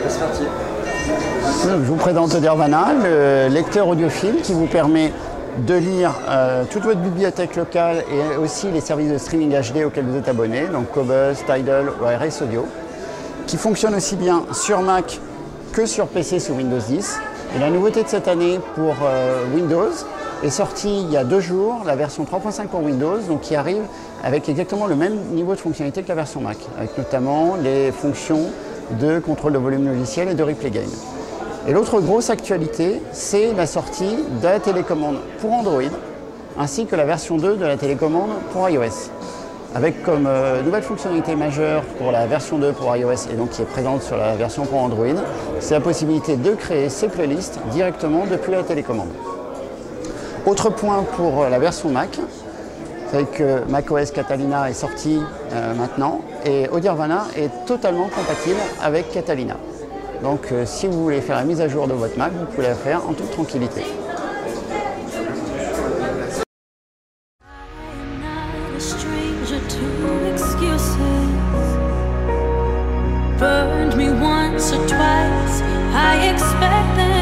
C'est parti. Je vous présente Audirvana, le lecteur audiophile qui vous permet de lire toute votre bibliothèque locale et aussi les services de streaming HD auxquels vous êtes abonné, donc Qobuz, Tidal ou RS Audio, qui fonctionne aussi bien sur Mac que sur PC sous Windows 10. Et la nouveauté de cette année pour Windows est sortie il y a 2 jours, la version 3.5 pour Windows, donc qui arrive avec exactement le même niveau de fonctionnalité que la version Mac, avec notamment les fonctions de contrôle de volume logiciel et de replay game. Et l'autre grosse actualité, c'est la sortie de la télécommande pour Android, ainsi que la version 2 de la télécommande pour iOS. Avec comme nouvelle fonctionnalité majeure pour la version 2 pour iOS et donc qui est présente sur la version pour Android, c'est la possibilité de créer ses playlists directement depuis la télécommande. Autre point pour la version Mac, c'est que macOS Catalina est sorti maintenant et Audirvana est totalement compatible avec Catalina. Donc si vous voulez faire la mise à jour de votre Mac, vous pouvez la faire en toute tranquillité. Burned me once or twice, I expect them